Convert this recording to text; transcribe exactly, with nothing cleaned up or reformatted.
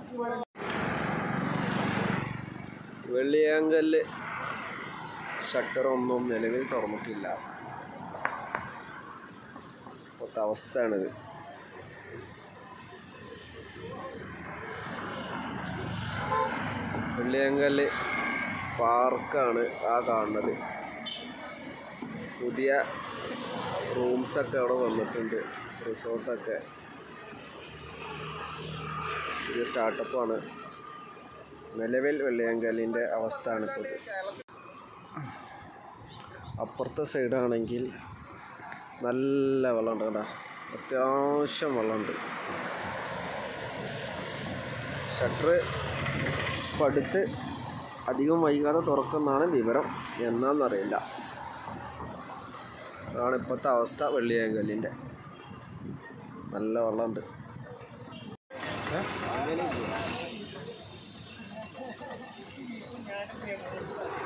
വെള്ളിയാങ്കല്ല് ഷട്ടറൊന്നും നിലവിൽ തുറന്നിട്ടില്ല. ഇപ്പോഴത്തെ അവസ്ഥയാണിത്. വെള്ളിയാങ്കല്ല് പാർക്കാണ് ആ കാണുന്നത്. പുതിയ റൂംസൊക്കെ അവിടെ വന്നിട്ടുണ്ട്. റിസോർട്ടൊക്കെ പുതിയ സ്റ്റാർട്ടപ്പാണ്. നിലവിൽ വെള്ളിയാങ്കല്ലിൻ്റെ അവസ്ഥയാണിപ്പോൾ. അപ്പുറത്തെ സൈഡാണെങ്കിൽ നല്ല വെള്ളമുണ്ട് കേട്ടോ, അത്യാവശ്യം വെള്ളമുണ്ട്. ഷട്ടർ ഇപ്പം അടുത്ത് അധികം വൈകാതെ തുറക്കുമെന്നാണ് വിവരം, എന്നാന്നറിയില്ല. അതാണ് ഇപ്പോഴത്തെ അവസ്ഥ വെള്ളിയാങ്കല്ലിൻ്റെ. നല്ല വെള്ളമുണ്ട്. അങ്ങനെ